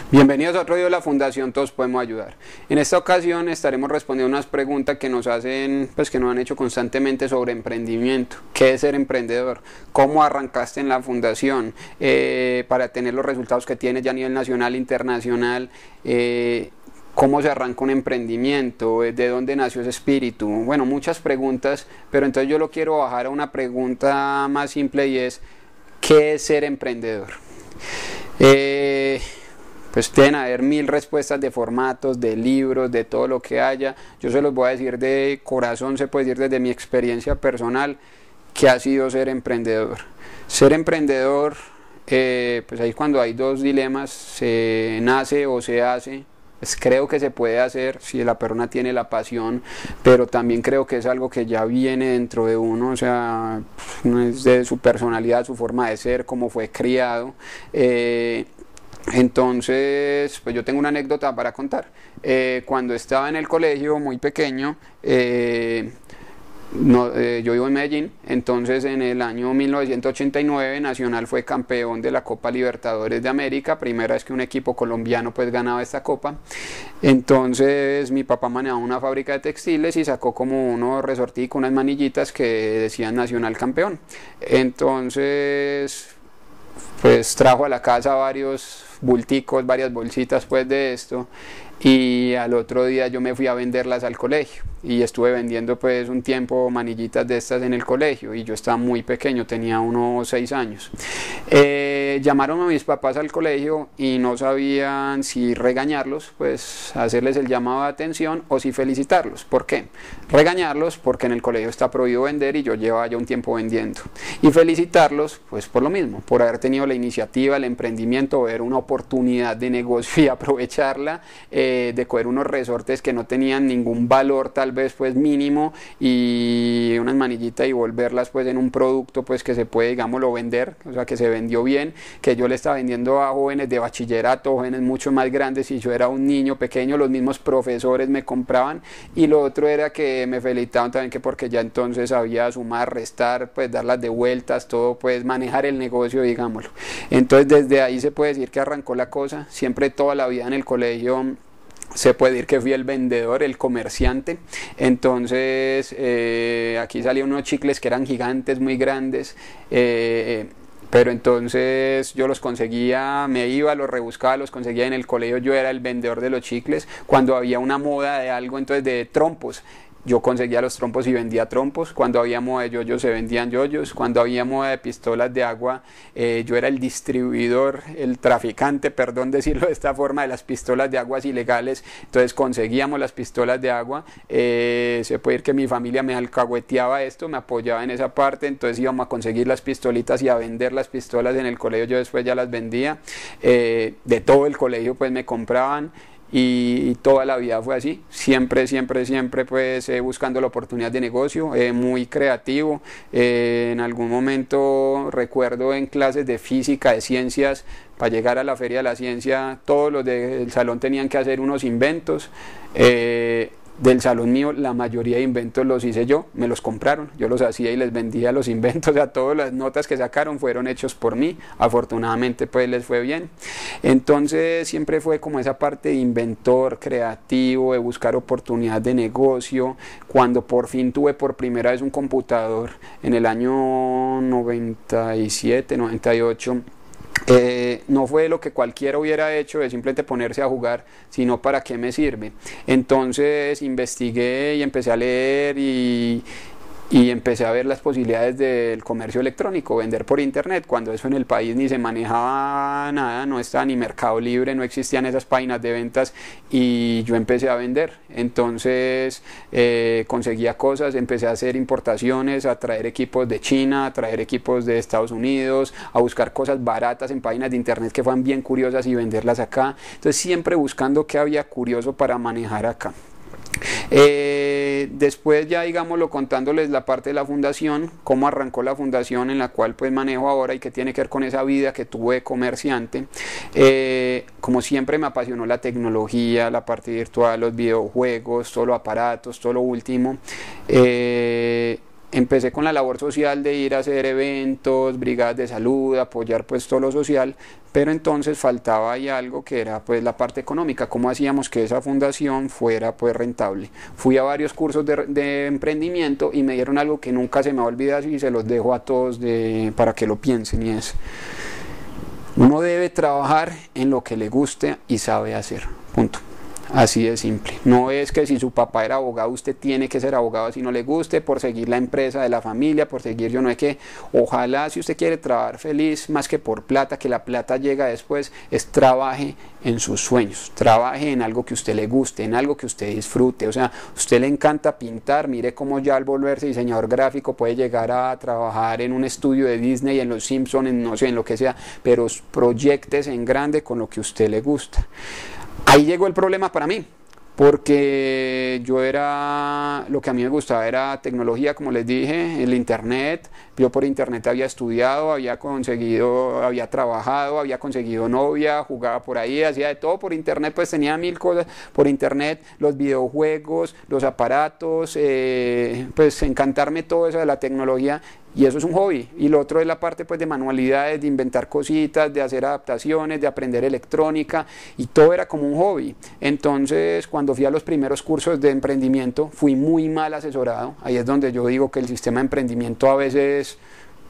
Bienvenidos a otro video de la Fundación Todos Podemos Ayudar. En esta ocasión estaremos respondiendo unas preguntas que nos hacen, que nos han hecho constantemente sobre emprendimiento. ¿Qué es ser emprendedor? ¿Cómo arrancaste en la fundación para tener los resultados que tienes ya a nivel nacional e internacional? ¿Cómo se arranca un emprendimiento? ¿De dónde nació ese espíritu? Bueno, muchas preguntas, pero entonces yo lo quiero bajar a una pregunta más simple y es ¿qué es ser emprendedor? Pues pueden haber mil respuestas de formatos, de libros, de todo lo que haya. Yo se los voy a decir de corazón, se puede decir desde mi experiencia personal, que ha sido ser emprendedor. Ser emprendedor, pues ahí cuando hay dos dilemas, se nace o se hace. Pues creo que se puede hacer si la persona tiene la pasión, pero también creo que es algo que ya viene dentro de uno, o sea, es de su personalidad, su forma de ser, cómo fue criado. Entonces, pues yo tengo una anécdota para contar. Cuando estaba en el colegio muy pequeño, yo vivo en Medellín, entonces en el año 1989 Nacional fue campeón de la Copa Libertadores de América, primera vez que un equipo colombiano pues ganaba esta copa. Entonces mi papá manejaba una fábrica de textiles y sacó como unos resorticos, unas manillitas que decían Nacional campeón. Entonces pues trajo a la casa varios bulticos, varias bolsitas pues de esto, y al otro día yo me fui a venderlas al colegio y estuve vendiendo pues un tiempo manillitas de estas en el colegio y yo estaba muy pequeño, tenía unos 6 años. Llamaron a mis papás al colegio y no sabían si regañarlos, pues hacerles el llamado de atención, o si felicitarlos. ¿Por qué? Regañarlos porque en el colegio está prohibido vender y yo llevaba ya un tiempo vendiendo, y felicitarlos pues por lo mismo, por haber tenido la iniciativa, el emprendimiento, ver una oportunidad de negocio y aprovecharla, de coger unos resortes que no tenían ningún valor tal vez pues mínimo, y unas manillitas, y volverlas pues en un producto pues que se puede, digámoslo, vender, o sea que se vendió bien, que yo le estaba vendiendo a jóvenes de bachillerato, jóvenes mucho más grandes, y yo era un niño pequeño, los mismos profesores me compraban. Y lo otro era que me felicitaban también, que porque ya entonces sabía sumar, restar, pues dar las de vueltas, todo, pues manejar el negocio, digámoslo. Entonces desde ahí se puede decir que arrancó la cosa. Siempre toda la vida en el colegio se puede decir que fui el vendedor, el comerciante. Entonces aquí salían unos chicles que eran gigantes, muy grandes, pero entonces yo los conseguía, me iba, los rebuscaba, los conseguía en el colegio. Yo era el vendedor de los chicles. Cuando había una moda de algo, entonces de trompos, yo conseguía los trompos y vendía trompos. Cuando había moda de yoyos, se vendían yoyos. Cuando había moda de pistolas de agua, yo era el distribuidor, el traficante, perdón decirlo de esta forma, de las pistolas de aguas ilegales. Entonces conseguíamos las pistolas de agua. Se puede decir que mi familia me alcahueteaba esto, me apoyaba en esa parte. Entonces íbamos a conseguir las pistolitas y a vender las pistolas en el colegio. Yo después ya las vendía. De todo el colegio pues me compraban. Y toda la vida fue así, siempre pues buscando la oportunidad de negocio, muy creativo. En algún momento recuerdo en clases de física, de ciencias, para llegar a la feria de la ciencia, todos los del salón tenían que hacer unos inventos. Del salón mío la mayoría de inventos los hice yo, me los compraron, yo los hacía y les vendía los inventos. O sea, todas las notas que sacaron fueron hechos por mí, afortunadamente pues les fue bien. Entonces siempre fue como esa parte de inventor, creativo, de buscar oportunidades de negocio. Cuando por fin tuve por primera vez un computador en el año 97, 98, no fue lo que cualquiera hubiera hecho, de simplemente ponerse a jugar, sino para qué me sirve. Entonces investigué y empecé a leer y empecé a ver las posibilidades del comercio electrónico, vender por internet, cuando eso en el país ni se manejaba nada, no estaba ni Mercado Libre, no existían esas páginas de ventas, y yo empecé a vender. Entonces conseguía cosas, empecé a hacer importaciones, a traer equipos de China, a traer equipos de Estados Unidos, a buscar cosas baratas en páginas de internet que fueran bien curiosas y venderlas acá. Entonces siempre buscando qué había curioso para manejar acá. Después ya, digámoslo, contándoles la parte de la fundación, cómo arrancó la fundación en la cual pues manejo ahora, y que tiene que ver con esa vida que tuve de comerciante. Como siempre me apasionó la tecnología, la parte virtual, los videojuegos, todo lo aparatos, todo lo último. empecé con la labor social de ir a hacer eventos, brigadas de salud, apoyar pues todo lo social, pero entonces faltaba ahí algo que era pues la parte económica, cómo hacíamos que esa fundación fuera pues rentable. Fui a varios cursos de emprendimiento y me dieron algo que nunca se me va a olvidar y se los dejo a todos para que lo piensen, y es: uno debe trabajar en lo que le guste y sabe hacer, punto. Así de simple. No es que si su papá era abogado usted tiene que ser abogado así no le guste, por seguir la empresa de la familia, por seguir yo no es que. Ojalá, si usted quiere trabajar feliz más que por plata, que la plata llega después, es trabaje en sus sueños, trabaje en algo que usted le guste, en algo que usted disfrute. O sea, usted le encanta pintar, mire cómo ya al volverse diseñador gráfico puede llegar a trabajar en un estudio de Disney, en Los Simpsons, en no sé, en lo que sea, pero proyéctese en grande con lo que a usted le gusta. Ahí llegó el problema para mí, porque lo que a mí me gustaba era tecnología, como les dije, el internet. Yo por internet había estudiado, había trabajado, había conseguido novia, jugaba por ahí, hacía de todo por internet, pues tenía 1000 cosas por internet, los videojuegos, los aparatos, pues encantarme todo eso de la tecnología. Y eso es un hobby. Y lo otro es la parte pues de manualidades, de inventar cositas, de hacer adaptaciones, de aprender electrónica, y todo era como un hobby. Entonces, cuando fui a los primeros cursos de emprendimiento, fui muy mal asesorado. Ahí es donde yo digo que el sistema de emprendimiento a veces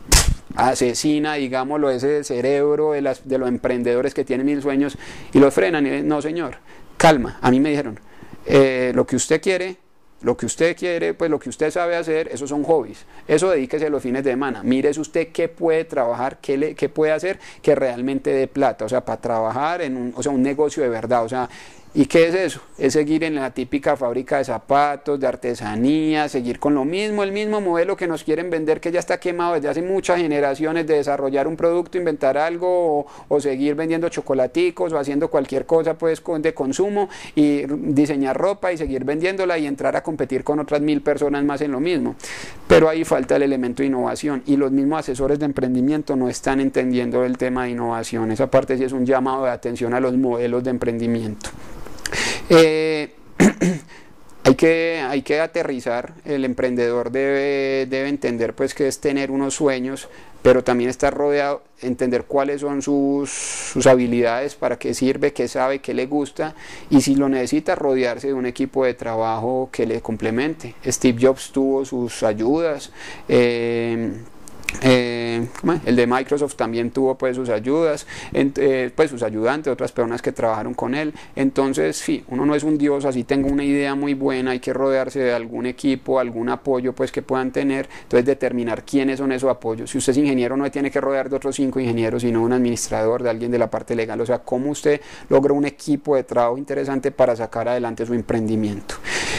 asesina, digámoslo, ese cerebro de los emprendedores que tienen 1000 sueños y los frenan. Y no, señor, calma. A mí me dijeron, lo que usted quiere, pues lo que usted sabe hacer, esos son hobbies. Eso dedíquese los fines de semana. Mírese usted qué puede trabajar, qué puede hacer que realmente dé plata. O sea, para trabajar en un negocio de verdad. O sea, ¿y qué es eso? Es seguir en la típica fábrica de zapatos, de artesanía, seguir con el mismo modelo que nos quieren vender, que ya está quemado desde hace muchas generaciones, de desarrollar un producto, inventar algo, o seguir vendiendo chocolaticos o haciendo cualquier cosa pues de consumo, y diseñar ropa y seguir vendiéndola y entrar a competir con otras 1000 personas más en lo mismo. Pero ahí falta el elemento de innovación, y los mismos asesores de emprendimiento no están entendiendo el tema de innovación. Esa parte sí es un llamado de atención a los modelos de emprendimiento. Hay que aterrizar. El emprendedor debe entender pues que es tener unos sueños, pero también estar rodeado, entender cuáles son sus habilidades, para qué sirve, qué sabe, qué le gusta, y si lo necesita, rodearse de un equipo de trabajo que le complemente. Steve Jobs tuvo sus ayudas, el de Microsoft también tuvo pues sus ayudas, pues sus ayudantes, otras personas que trabajaron con él. Entonces sí, uno no es un dios, así tengo una idea muy buena, hay que rodearse de algún equipo, algún apoyo pues que puedan tener. Entonces determinar quiénes son esos apoyos. Si usted es ingeniero, no se tiene que rodear de otros 5 ingenieros, sino un administrador, de alguien de la parte legal. O sea, cómo usted logra un equipo de trabajo interesante para sacar adelante su emprendimiento.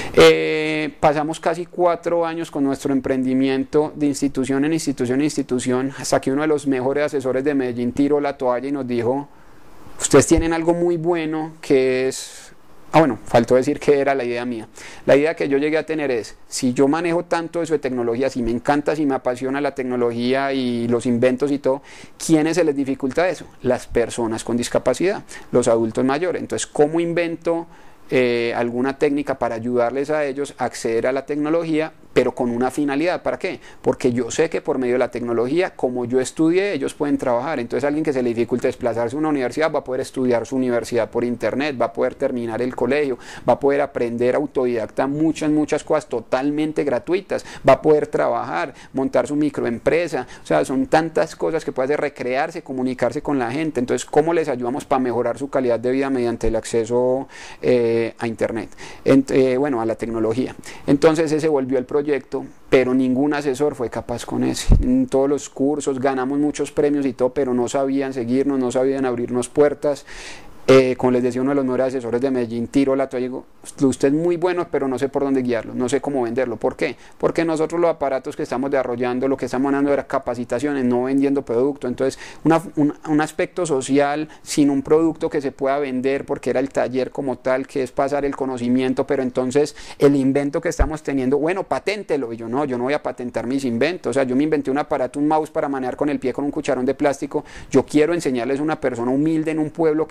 Pasamos casi 4 años con nuestro emprendimiento, de institución en institución, hasta que uno de los mejores asesores de Medellín tiró la toalla y nos dijo: ustedes tienen algo muy bueno que es... bueno, faltó decir que era la idea mía. La idea que yo llegué a tener es: si yo manejo tanto eso de tecnología, si me encanta, si me apasiona la tecnología y los inventos y todo, ¿quiénes se les dificulta eso? Las personas con discapacidad, los adultos mayores. Entonces, ¿cómo invento alguna técnica para ayudarles a ellos a acceder a la tecnología, pero con una finalidad? ¿Para qué? Porque yo sé que por medio de la tecnología, como yo estudié, ellos pueden trabajar. Entonces, alguien que se le dificulte desplazarse a una universidad va a poder estudiar su universidad por internet, va a poder terminar el colegio, va a poder aprender autodidacta muchas cosas totalmente gratuitas, va a poder trabajar, montar su microempresa. O sea, son tantas cosas que puede hacer: recrearse, comunicarse con la gente. Entonces, ¿cómo les ayudamos para mejorar su calidad de vida mediante el acceso a internet, a la tecnología? Entonces ese volvió el proyecto, pero ningún asesor fue capaz con ese. En todos los cursos ganamos muchos premios y todo, pero no sabían seguirnos, no sabían abrirnos puertas. Como les decía, uno de los mejores asesores de Medellín tiró la toalla y dijo: usted es muy bueno, pero no sé por dónde guiarlo, no sé cómo venderlo. ¿Por qué? Porque nosotros los aparatos que estamos desarrollando, lo que estamos dando era capacitaciones, no vendiendo producto. Entonces, un aspecto social sin un producto que se pueda vender, porque era el taller como tal, que es pasar el conocimiento, pero entonces el invento que estamos teniendo, bueno, paténtelo. Y yo no voy a patentar mis inventos. O sea, yo me inventé un aparato, un mouse para manejar con el pie con un cucharón de plástico. Yo quiero enseñarles a una persona humilde en un pueblo que lo haga.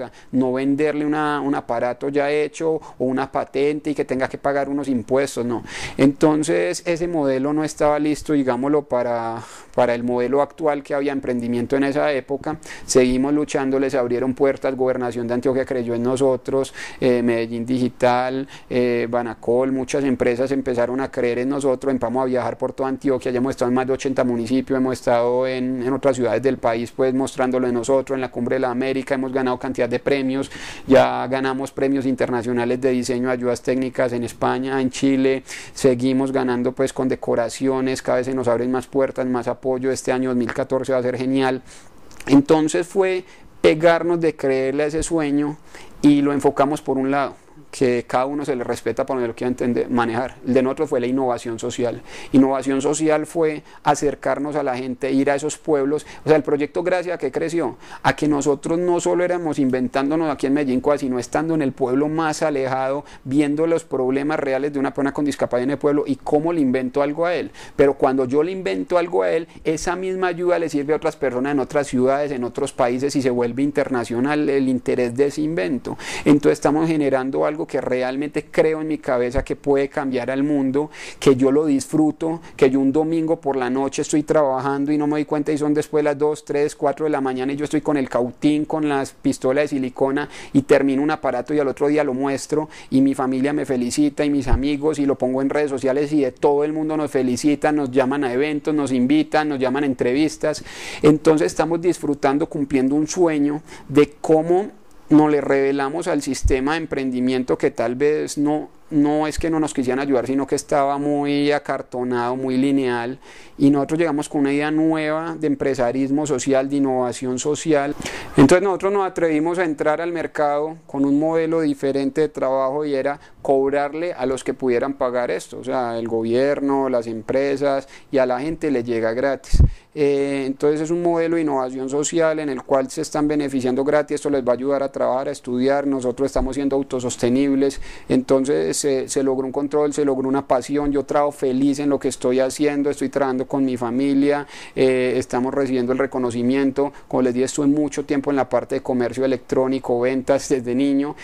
haga, no venderle un aparato ya hecho o una patente y que tenga que pagar unos impuestos, no. Entonces ese modelo no estaba listo, digámoslo, para el modelo actual que había emprendimiento en esa época. Seguimos luchando, les abrieron puertas, Gobernación de Antioquia creyó en nosotros, Medellín Digital, Banacol, muchas empresas empezaron a creer en nosotros, empezamos a viajar por toda Antioquia, ya hemos estado en más de 80 municipios, hemos estado en otras ciudades del país pues mostrándolo de nosotros, en la Cumbre de la América hemos ganado cantidad de premios, ya ganamos premios internacionales de diseño, ayudas técnicas en España, en Chile, seguimos ganando pues con decoraciones, cada vez se nos abren más puertas, más apoyo, este año 2014 va a ser genial. Entonces fue pegarnos de creerle a ese sueño y lo enfocamos por un lado, que cada uno se le respeta por donde lo quiera entender, manejar. El de nosotros fue la innovación social. Innovación social fue acercarnos a la gente, ir a esos pueblos. O sea, el proyecto Gracia, ¿qué creció? A que nosotros no solo éramos inventándonos aquí en Medellín, sino estando en el pueblo más alejado, viendo los problemas reales de una persona con discapacidad en el pueblo y cómo le invento algo a él. Pero cuando yo le invento algo a él, esa misma ayuda le sirve a otras personas en otras ciudades, en otros países y se vuelve internacional el interés de ese invento. Entonces estamos generando algo que realmente creo en mi cabeza que puede cambiar al mundo, que yo lo disfruto, que yo un domingo por la noche estoy trabajando y no me doy cuenta y son después las 2, 3, 4 de la mañana y yo estoy con el cautín, con las pistolas de silicona y termino un aparato y al otro día lo muestro y mi familia me felicita y mis amigos y lo pongo en redes sociales y de todo el mundo nos felicitan, nos llaman a eventos, nos invitan, nos llaman a entrevistas. Entonces estamos disfrutando, cumpliendo un sueño de cómo nos le revelamos al sistema de emprendimiento que tal vez no es que no nos quisieran ayudar, sino que estaba muy acartonado, muy lineal, y nosotros llegamos con una idea nueva de empresarismo social, de innovación social. Entonces nosotros nos atrevimos a entrar al mercado con un modelo diferente de trabajo y era cobrarle a los que pudieran pagar esto, o sea, el gobierno, las empresas, y a la gente le llega gratis. Entonces es un modelo de innovación social en el cual se están beneficiando gratis, esto les va a ayudar a trabajar, a estudiar, nosotros estamos siendo autosostenibles, entonces se logró un control, se logró una pasión, yo trabajo feliz en lo que estoy haciendo, estoy trabajando con mi familia, estamos recibiendo el reconocimiento, como les dije estuve mucho tiempo en la parte de comercio electrónico, ventas desde niño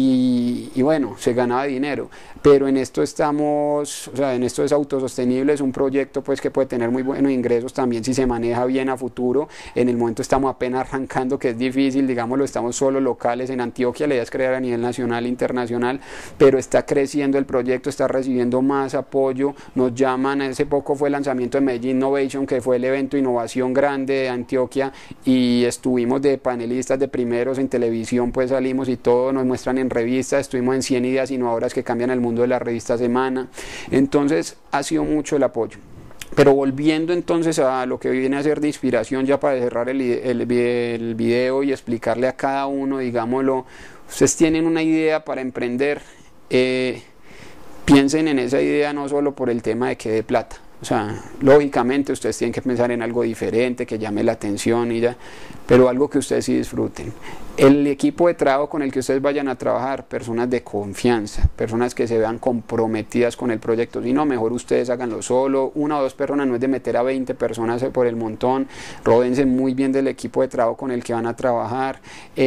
y bueno, se ganaba dinero, pero en esto estamos, o sea, en esto es autosostenible, es un proyecto pues que puede tener muy buenos ingresos también si se maneja bien a futuro. En el momento estamos apenas arrancando, que es difícil, digámoslo, estamos solo locales en Antioquia, la idea es crear a nivel nacional e internacional, pero está creciendo el proyecto, está recibiendo más apoyo, nos llaman, hace poco fue el lanzamiento de Medellín Innovation, que fue el evento de innovación grande de Antioquia, y estuvimos de panelistas de primeros en televisión, pues salimos y todo, nos muestran en revistas, estuvimos en 100 ideas innovadoras que cambian el mundo de la revista Semana, entonces ha sido mucho el apoyo. Pero volviendo entonces a lo que viene a ser de inspiración, ya para cerrar el video y explicarle a cada uno, digámoslo, ustedes tienen una idea para emprender, piensen en esa idea no solo por el tema de que dé plata. O sea, lógicamente ustedes tienen que pensar en algo diferente, que llame la atención y ya, pero algo que ustedes sí disfruten. El equipo de trabajo con el que ustedes vayan a trabajar, personas de confianza, personas que se vean comprometidas con el proyecto, si no, mejor ustedes háganlo solo, 1 o 2 personas, no es de meter a 20 personas por el montón, ródense muy bien del equipo de trabajo con el que van a trabajar.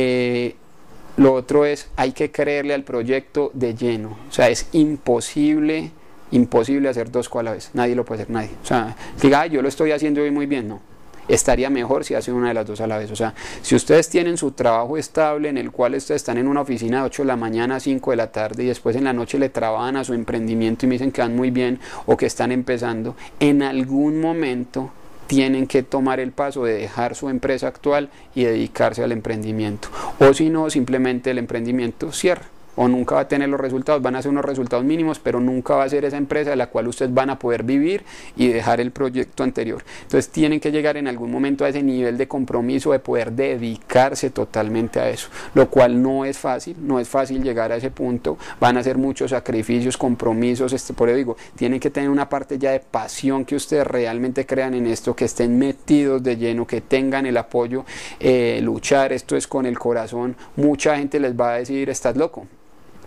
Lo otro es, hay que creerle al proyecto de lleno, o sea, es imposible hacer 2 cosas a la vez, nadie lo puede hacer, nadie, o sea, diga, yo lo estoy haciendo hoy muy bien, no, estaría mejor si hacen una de las 2 a la vez, o sea, si ustedes tienen su trabajo estable en el cual ustedes están en una oficina de 8 de la mañana a 5 de la tarde y después en la noche le trabajan a su emprendimiento y me dicen que van muy bien o que están empezando, en algún momento tienen que tomar el paso de dejar su empresa actual y dedicarse al emprendimiento, o si no, simplemente el emprendimiento cierra, o nunca va a tener los resultados, van a ser unos resultados mínimos, pero nunca va a ser esa empresa de la cual ustedes van a poder vivir y dejar el proyecto anterior. Entonces tienen que llegar en algún momento a ese nivel de compromiso de poder dedicarse totalmente a eso, lo cual no es fácil llegar a ese punto, van a ser muchos sacrificios, compromisos, por eso digo, tienen que tener una parte ya de pasión, que ustedes realmente crean en esto, que estén metidos de lleno, que tengan el apoyo, luchar, esto es con el corazón. Mucha gente les va a decir, estás loco.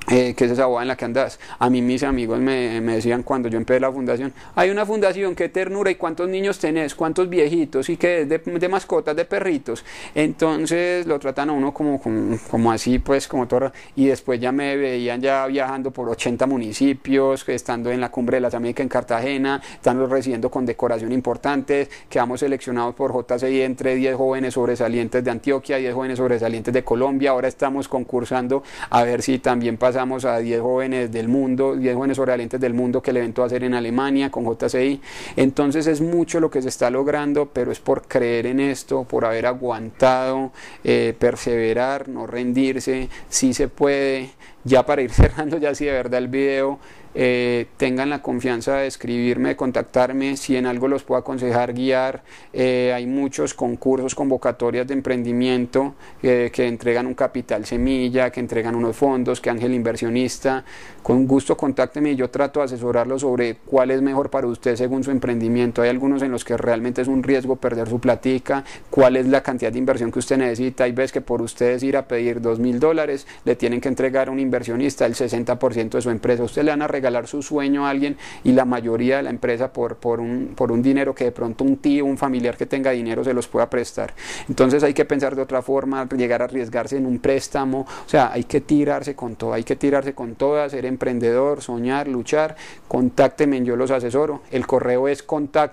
¿qué es esa boda en la que andas? A mí mis amigos me decían cuando yo empecé la fundación, hay una fundación, qué ternura, y cuántos niños tenés, cuántos viejitos, y qué es de mascotas, de perritos. Entonces lo tratan a uno como así, pues como todo. Y después ya me veían ya viajando por 80 municipios, estando en la Cumbre de las Américas en Cartagena, estando recibiendo condecoración importantes, quedamos seleccionados por JCI entre 10 jóvenes sobresalientes de Antioquia, 10 jóvenes sobresalientes de Colombia. Ahora estamos concursando a ver si también pasamos a 10 jóvenes del mundo, 10 jóvenes sobresalientes del mundo, que el evento va a ser en Alemania con JCI. Entonces es mucho lo que se está logrando, pero es por creer en esto, por haber aguantado, perseverar, no rendirse, sí se puede. Ya para ir cerrando, ya si de verdad el video, tengan la confianza de escribirme, de contactarme, si en algo los puedo aconsejar, guiar. Hay muchos concursos, convocatorias de emprendimiento que entregan un capital semilla, que entregan unos fondos, que Ángel Inversionista. Con gusto contácteme y yo trato de asesorarlos sobre cuál es mejor para usted según su emprendimiento. Hay algunos en los que realmente es un riesgo perder su platica, cuál es la cantidad de inversión que usted necesita. Hay veces que por ustedes ir a pedir $2.000 le tienen que entregar a un inversionista el 60% de su empresa. Usted le van a regalar su sueño a alguien, y la mayoría de la empresa por un dinero que de pronto un tío, un familiar que tenga dinero se los pueda prestar. Entonces hay que pensar de otra forma, llegar a arriesgarse en un préstamo. O sea, hay que tirarse con todo, hay que tirarse con todas, ser emprendedor, soñar, luchar. Contáctenme, yo los asesoro. El correo es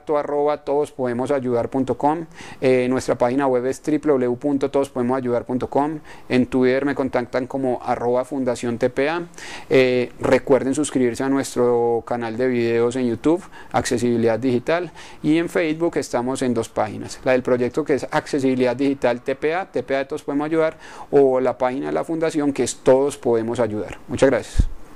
contacto@todospodemosayudar.com. Nuestra página web es www.todospodemosayudar.com. En Twitter me contactan como @fundacionTPA. Recuerden suscribirse a nuestro canal de videos en YouTube, Accesibilidad Digital, y en Facebook estamos en 2 páginas, la del proyecto, que es Accesibilidad Digital TPA de Todos Podemos Ayudar, o la página de la fundación, que es Todos Podemos Ayudar. Muchas gracias.